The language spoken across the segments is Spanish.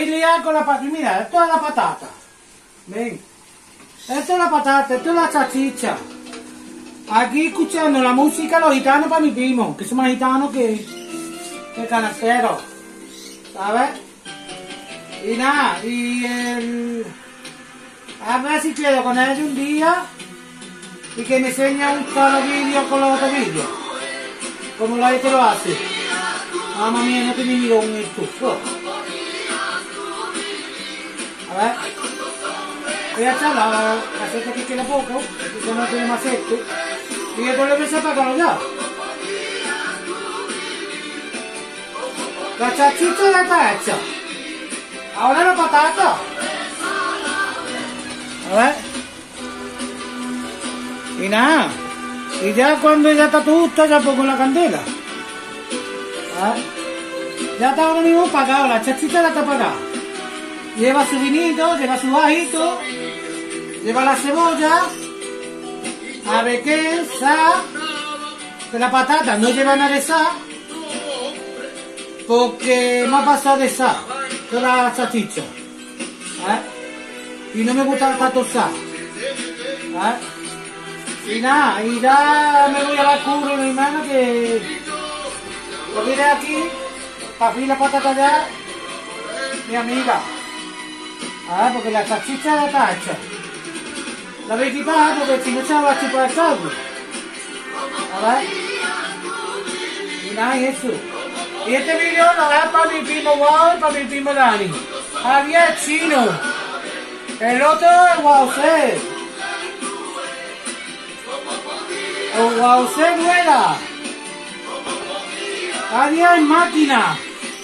vais a liar con la patata. Mira, esto es la patata. Ven. Esto es la patata, esto es la salchicha. Aquí escuchando la música los gitanos para mi primo, que son más gitanos que canasteros. ¿Sabes? Y nada, a ver si quedo con él un día y que me enseña un solo vídeo con los otros vídeos. Como la gente lo hace. Mamma mía, no te me miro un estufo. A ver. Voy a echar la aceite que queda poco, porque no tiene más aceite. Y después lo voy a sacarlo ya. La salchicha ya está hecha. Ahora la patata. A ver. Y nada. Y ya cuando ya está todo, ya pongo la candela. A ver. Ya está ahora mismo pagado, la salchicha ya está pagada. Lleva su vinito, lleva su ajito, lleva la cebolla, a ver qué, sal, que la patata no lleva nada de sal, porque me ha pasado de sal, toda la salchicha, y no me gusta tanto sal, y nada, y ya me voy a la curva, mi hermano, que lo viene aquí, para abrir la patata ya, mi amiga. Porque la salchicha ya está hecha. La voy a quitar porque si no se va a chupar el caldo. A ver. Y nada, y eso. Y este vídeo lo da para mi primo Wow y para mi primo Dani. Javier es chino. El otro es Wowse. O Wowse vuela. Javier es máquina.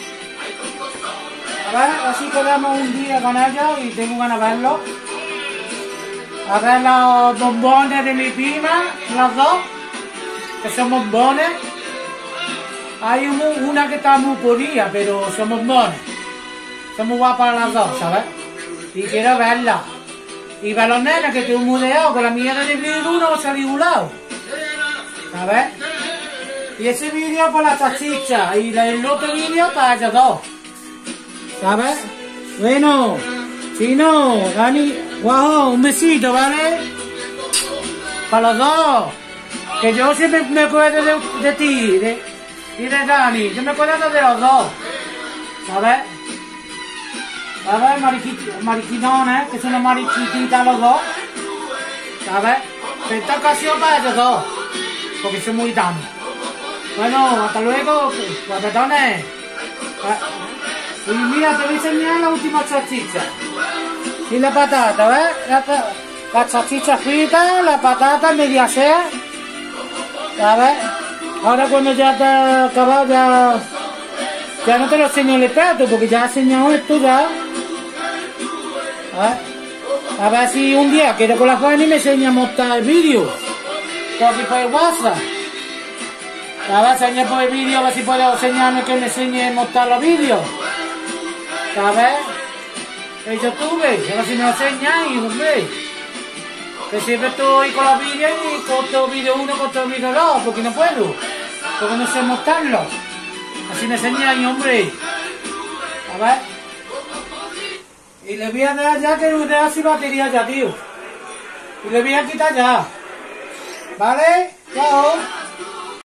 A ver, así quedamos un día con ellos y tengo ganas de verlo. A ver los bombones de mi prima, los dos, que son bombones. Hay una que está muy purilla, pero son bombones. Son muy guapas las dos, ¿sabes? Y quiero verla. Y ver los nenes que tengo mudeado, que la mierda de vídeo no se ha divulgado. ¿Sabes? Y ese vídeo por la salchicha y el otro vídeo para ellos dos. ¿Sabes? Bueno, Chino, Dani, guajo, un besito, ¿vale? Para los dos. Que yo siempre me acuerdo de ti y de Dani. Yo me acuerdo de los dos. ¿Sabes? ¿Sabes? Mariquinones, que son los mariquititas los dos. ¿Sabes? En esta ocasión para ellos dos. Porque son muy gitanos. Bueno, hasta luego, guapetones. Y mira, te voy a enseñar la última salchicha. Y la patata, ¿ves? La salchicha frita, la patata media sea. ¿Sabes? Ahora cuando ya te ha acabado, ya no te lo enseño en el plato, porque ya he enseñado esto ya. A ver si un día quiero con la Fanny me enseña a montar el vídeo. Porque por el WhatsApp. A ver, enseñar por el vídeo, a ver si puedo enseñarme que me enseñe a montar los vídeos. ¿Sabes? El YouTube, a ver si me lo enseñáis, hombre. Que siempre estoy con los vídeos y corto vídeo 1, corto vídeo 2, porque no puedo. Porque no sé montarlo. Así me enseñáis, hombre. A ver. Y le voy a dar ya que no deja sin batería ya, tío. Y le voy a quitar ya. ¿Vale? Chao.